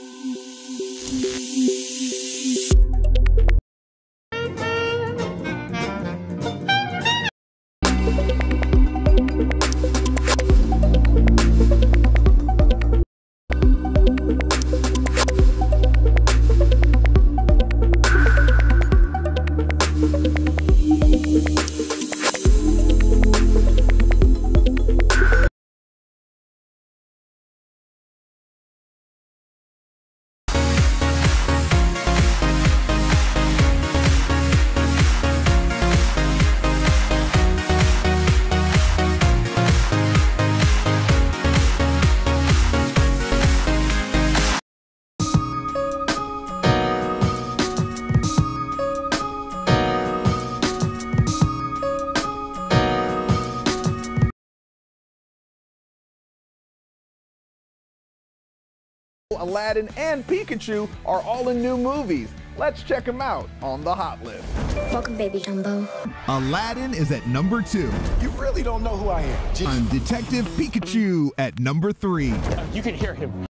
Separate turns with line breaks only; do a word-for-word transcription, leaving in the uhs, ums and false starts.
Aladdin, and Pikachu are all in new movies. Let's check them out on the hot list.
Welcome, baby Jumbo.
Aladdin is at number two.
You really don't know who I am.
I'm Detective Pikachu at number three.
You can hear him.